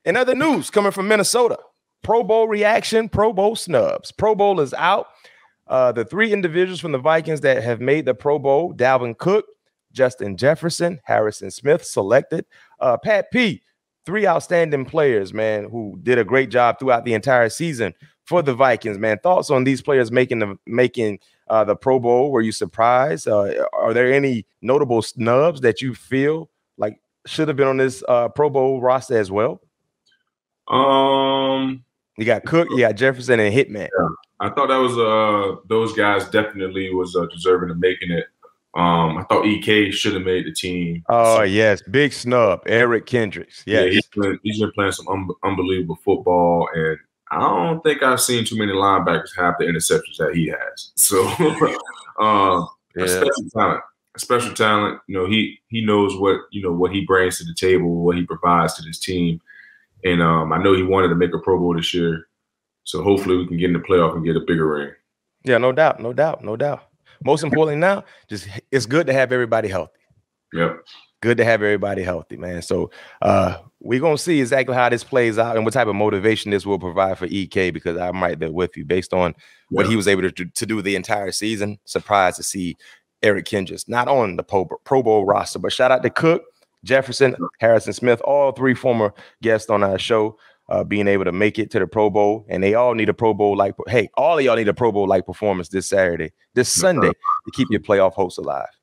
In other news coming from Minnesota, Pro Bowl reaction, Pro Bowl snubs. Pro Bowl is out. The three individuals from the Vikings that have made the Pro Bowl, Dalvin Cook, Justin Jefferson, Harrison Smith selected. Pat P, three outstanding players, man, who did a great job throughout the entire season for the Vikings, man. Thoughts on these players making the Pro Bowl? Were you surprised? Are there any notable snubs that you feel like should have been on this Pro Bowl roster as well? You got Cook, you got Jefferson, and Hitman. Yeah, I thought that was those guys definitely was deserving of making it. I thought EK should have made the team. Oh, yes. Big snub. Eric Kendricks. Yes. Yeah, he's been playing some unbelievable football, and I don't think I've seen too many linebackers have the interceptions that he has. So, special talent. You know, he knows what he brings to the table, what he provides to this team. And I know he wanted to make a Pro Bowl this year. So hopefully we can get in the playoff and get a bigger ring. Yeah, no doubt. Most importantly now, just it's good to have everybody healthy. Yep. Good to have everybody healthy, man. So we're going to see exactly how this plays out and what type of motivation this will provide for EK, because I'm right there with you based on what he was able to do the entire season. Surprised to see Eric Kendricks not on the Pro Bowl roster, but shout out to Cook, Jefferson, Harrison Smith, all three former guests on our show, being able to make it to the Pro Bowl. And they all need a Pro Bowl all of y'all need a Pro Bowl like performance this Sunday to keep your playoff hopes alive.